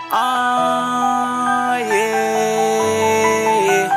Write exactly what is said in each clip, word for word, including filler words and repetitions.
Oh, yeah.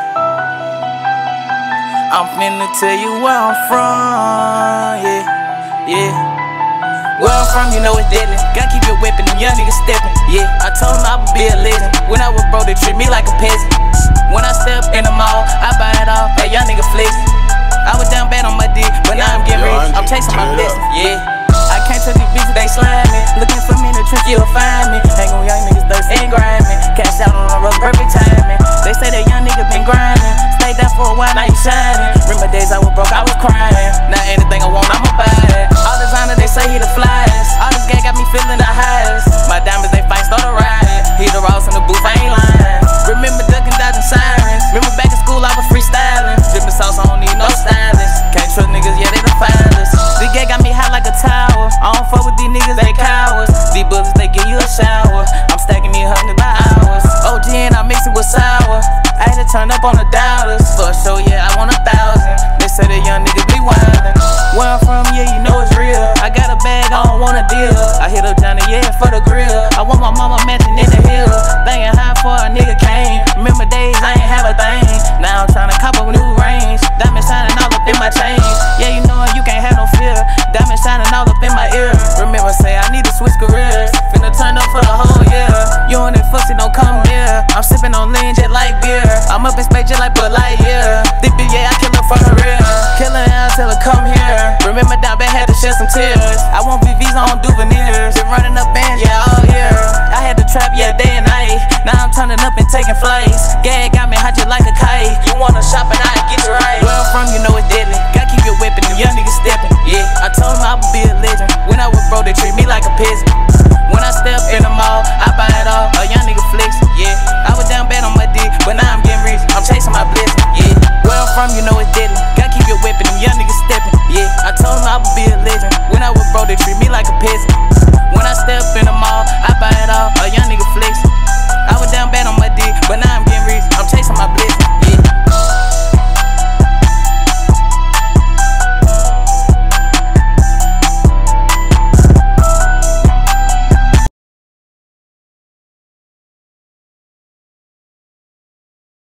I'm finna tell you where I'm from, yeah, yeah. Where I'm from, you know it's deadly. Gotta keep your weapon, them young niggas steppin', yeah. I told them I would be a legend. When I was broke, they treat me like a peasant. When I step in the mall, I buy it all, that young nigga flexin'. I was down bad on my dick, but now I'm getting rich. I'm chasing my blessings, yeah. I can't touch these bitches, they slime me. Looking for me in the trench, you'll find me. Hang on young niggas thirsty and grinding. Cash out on the road, perfect timing. They say that young nigga been grinding. Stayed down for a while, now you shining. Remember days I was broke, I was crying. Now anything I want, I'ma buy it. All designer, they say he the flyest. All this gang got me feeling the highest. My diamonds, they fight, start a riot. He the Ross in the booth, I ain't lying. Remember ducking, dodging sirens. Remember back in school, I was freestyling. Drippin' sauce, I don't need no stylist. Can't trust niggas, yeah, they the finest. The gang got me hot like a tower. I don't fuck with these niggas, they cowards. These bullets, they give you a shower. I'm stacking me hundred by hours. O G and I mix it with sour. I had to turn up on the dollars. For a show, yeah, I want a thousand. They say that young niggas be wildin'. Where I'm from, yeah, you know it's real. I got a bag, I don't want a deal. I hit up Johnny, yeah, for the grill. I want my mama mansion in the hill. Thinking how far a nigga came. Remember days I ain't have a thing. Now I'm tryna cop a new range. Diamond shining all up in my chain. Yeah, you know it, you can't have no fear. Diamond shining all up in my ear. Remember say I need to switch careers. Finna turn up for the whole year. You and that fussy don't come near. I'm sipping on lean just like beer. I'm up in space just like Bud Lightyear. This bitch, yeah, I kill her for the real. Kill her and tell her come here. Remember down bad, had to shed some tears. I want V Vs, I don't do veneers. Been running up bands, yeah, all year. I had to trap, yeah, day and night. Now I'm turning up and taking flights. Gag got me hot just like a kite. You wanna shop and I get you right. Where I'm from, you know it's deadly. Gotta keep your weapon, them young niggas steppin', yeah. I told them I would be a legend. When I was broke, they treat me like a peasant.